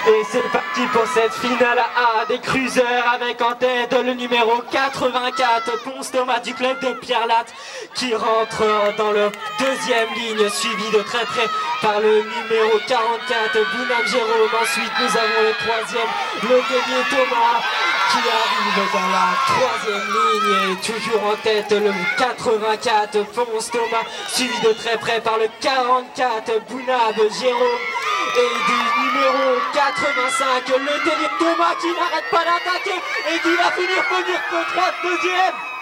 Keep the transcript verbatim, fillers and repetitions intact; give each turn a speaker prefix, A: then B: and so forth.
A: Et c'est parti pour cette finale A des cruisers avec en tête le numéro quatre-vingt-quatre, Ponce Thomas du club de Pierre Latte qui rentre dans le deuxième ligne, suivi de très près par le numéro quarante-quatre, Bounam Jérôme. Ensuite nous avons le troisième, le Délier Thomas qui arrive dans la troisième ligne et toujours en tête le quatre-vingt-quatre, Ponce Thomas, suivi de très près par le quarante-quatre, Bounam Jérôme. Et du numéro quatre-vingt-cinq, le Délier Thomas qui n'arrête pas d'attaquer et qui va finir premier contre deuxième.